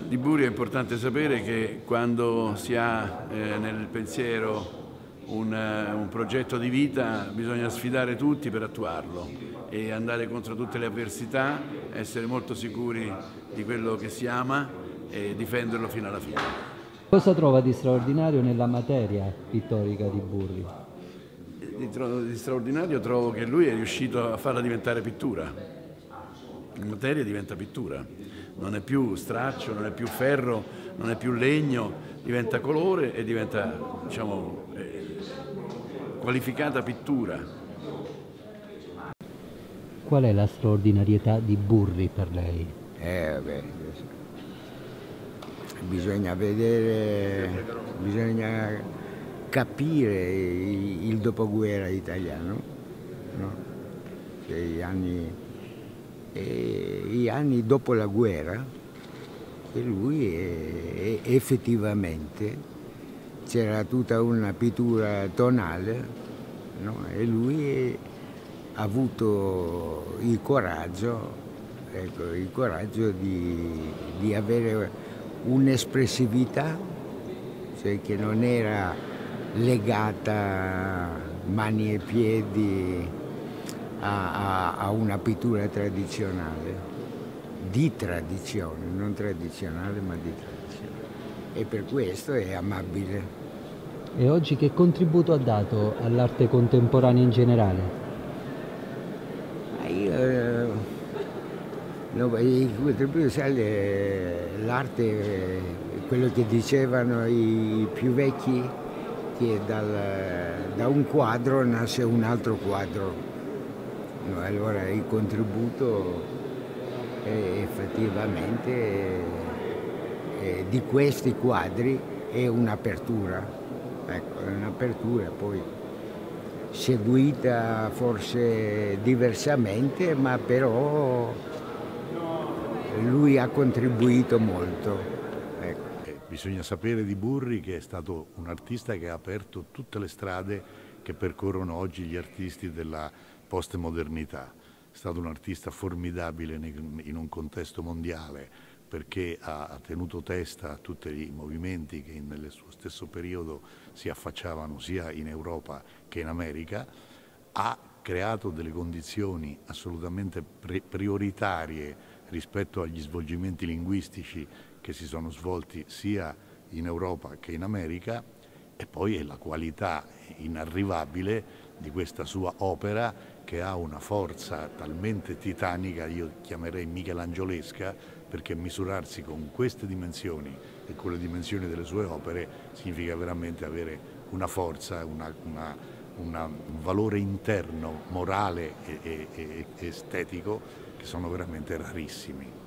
Di Burri è importante sapere che quando si ha nel pensiero un progetto di vita bisogna sfidare tutti per attuarlo e andare contro tutte le avversità, essere molto sicuri di quello che si ama e difenderlo fino alla fine. Cosa trova di straordinario nella materia pittorica di Burri? Di straordinario trovo che lui è riuscito a farla diventare pittura. La materia diventa pittura, non è più straccio, non è più ferro, non è più legno, diventa colore e diventa, diciamo, qualificata pittura. Qual è la straordinarietà di Burri per lei? Beh, bisogna vedere, bisogna capire il dopoguerra italiano, no? Cioè, gli anni dopo la guerra, e lui effettivamente c'era tutta una pittura tonale, no? E lui ha avuto il coraggio, ecco, il coraggio di avere un'espressività, cioè che non era legata mani e piedi a una pittura tradizionale, di tradizione, non tradizionale ma di tradizione. E per questo è amabile. E oggi che contributo ha dato all'arte contemporanea in generale? Il contributo, sai, l'arte, quello che dicevano i più vecchi, che da un quadro nasce un altro quadro. No, allora il contributo effettivamente di questi quadri è un'apertura, ecco, è un'apertura poi seguita forse diversamente, ma però lui ha contribuito molto. Ecco. Bisogna sapere di Burri che è stato un artista che ha aperto tutte le strade che percorrono oggi gli artisti della postmodernità. È stato un artista formidabile in un contesto mondiale perché ha tenuto testa a tutti i movimenti che nel suo stesso periodo si affacciavano sia in Europa che in America, ha creato delle condizioni assolutamente prioritarie rispetto agli svolgimenti linguistici che si sono svolti sia in Europa che in America, e poi è la qualità inarrivabile di questa sua opera che ha una forza talmente titanica, io chiamerei michelangiolesca, perché misurarsi con queste dimensioni e con le dimensioni delle sue opere significa veramente avere una forza, un valore interno, morale e estetico che sono veramente rarissimi.